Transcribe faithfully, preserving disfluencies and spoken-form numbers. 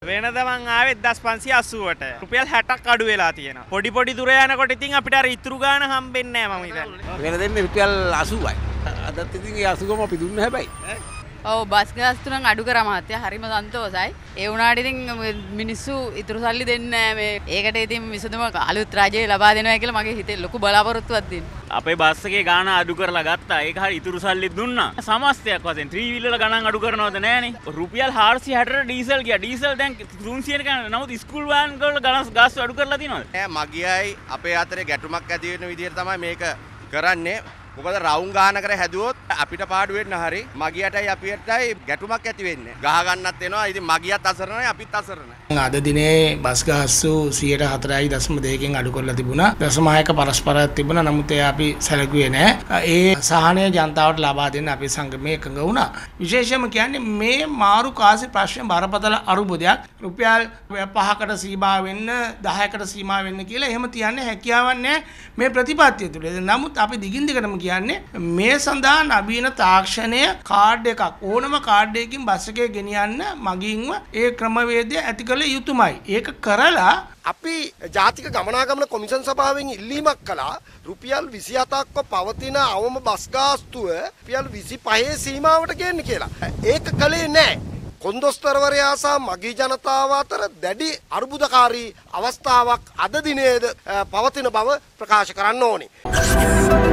වෙනද මං ආවේ එක්දාස් පන්සිය අසූවට. රුපියල් හැටක් අඩු වෙලා තියෙනවා. පොඩි පොඩි දුර යනකොට ඉතින් අපිට අර ඉතුරු ගාන හම්බෙන්නේ නැහැ මම හිතන්නේ. වෙන දෙන්නේ රුපියල් අසූවයි. අදත් ඉතින් ඒ අසූවම අපි දුන්නේ හැබැයි. ඔව් බස් ගාස්තු නම් අඩු කරා මහත්තයා හරිම සන්තෝසයි. ඒ වුණාට ඉතින් මිනිස්සු ඉතුරු සල්ලි දෙන්නේ නැහැ මේ. ඒකට ඉතින් විසඳුම අලුත් රජය ලබා දෙනවා කියලා මගේ හිතේ ලොකු බලාපොරොත්තුවක් දෙන්න. අපේ බස් එකේ ගාන අඩු කරලා ගත්තා. ඒක හරි ඉතුරු සල්ලි දුන්නා. සමස්තයක් වශයෙන් ත්‍රී වීලර ගණන් අඩු කරනවද නැහනේ. රුපියල් හාරසිය හැටට ඩීසල් ගියා. ඩීසල් දැන් තුන්සියයට ගන්න. නමුත් ස්කූල් වෑන් වල ගණන් ගාස්තු අඩු කරලා තියනවද? නෑ මගියයි අපේ අතරේ ගැටුමක් ඇති වෙන විදිහට තමයි මේක කරන්නේ. මොකද රවුම් ගාන කර හැදුවොත් අපිට පාඩු වෙන්න හරි මගියටයි අපිටයි ගැටුමක් ඇති වෙන්නේ. ගහ ගන්නත් වෙනවා. ඉතින් මගියත් අසරණයි අපිත් අසරණයි. අද දිනේ බස් ගාස්තු සියයට හතරයි දශම දෙකකින් අඩු කරලා තිබුණා. දශම හයක පරස්පරයක් තිබුණා. නමුත් ඒ අපි සැලකුවේ නැහැ. ඒ සහනය ජනතාවට ලබා දෙන්න අපේ සංගමයේ එකඟ වුණා. විශේෂයෙන්ම කියන්නේ මේ මාරු කාසි ප්‍රශ්න බරපතල අරුබුදයක් රුපියල් පහකට සීමා වෙන්න දහයකට සීමා වෙන්න කියලා එහෙම තියන්නේ හැකියාවක් නැහැ මේ ප්‍රතිපත්තිය තුළ. නමුත් අපි දිගින් දිගටම කියන්නේ මේ සඳහා නවීන තාක්ෂණය කාඩ් එකක් ඕනම කාඩ් එකකින් බස් එකේ ගෙනියන්න මගින්ම ඒ ක්‍රමවේදය ඇති කළ යුතුමයි. ඒක කරලා අපි ජාතික ගමනාගමන කොමිෂන් සභාවෙන් ඉල්ලීමක් කළා රුපියල් විසිහතක්ව පවතින අවම බස් ගාස්තුව රුපියල් විසිපහේ සීමාවට ගේන්න කියලා. ඒක කළේ නැහැ. කොන්දොස්තරවරයා සහ මගී ජනතාව අතර දැඩි අර්බුදකාරී අවස්ථාවක් අද දිනේද පවතින බව ප්‍රකාශ කරන්න ඕනේ.